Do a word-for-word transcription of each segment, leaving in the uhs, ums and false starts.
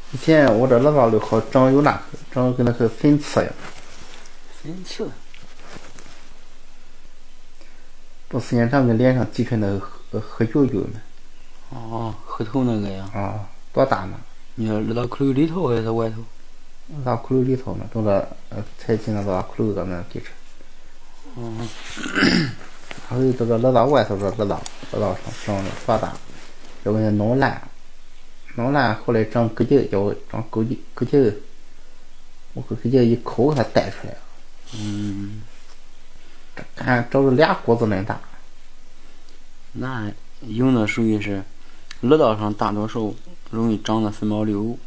以前我这耳道里好长有那个长跟那个粉刺呀。 粉刺？ 不时间长跟脸上挤出那个黑黑油油的。 哦，黑头那个呀。 啊，多大呢？ 你说耳道窟窿里头还是外头？ 耳道窟窿里头呢，等着呃才进那个窟窿到那地方。 嗯。 还有这个耳道外头这耳道耳道上长的多大？要给它弄烂，弄烂后来长根筋，叫我长根筋根筋，我给根筋一抠，它带出来了。 嗯。 这看找着俩锅子那么大。 那有的属于是耳道上大多数容易长的粉毛瘤。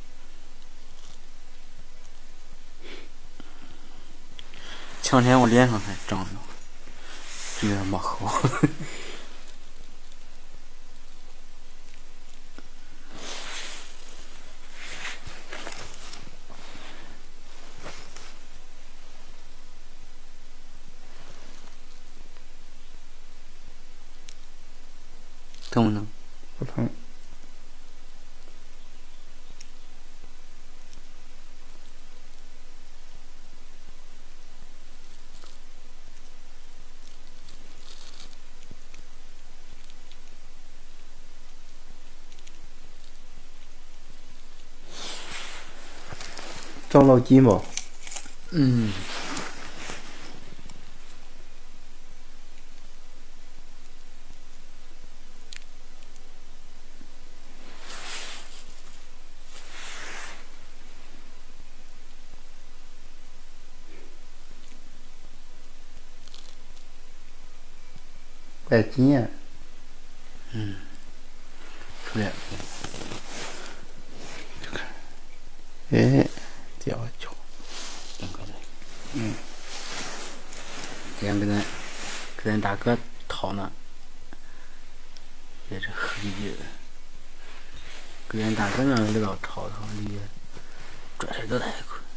前天我脸上还长了，有点没好。疼不疼？ 不疼。长老几毛？ 嗯。 怪紧呀。 嗯。出来了。 哎，掉一跤。 嗯。这样给咱给咱大哥掏呢，也是黑的。给咱大哥那耳道掏掏，里拽出来都太快。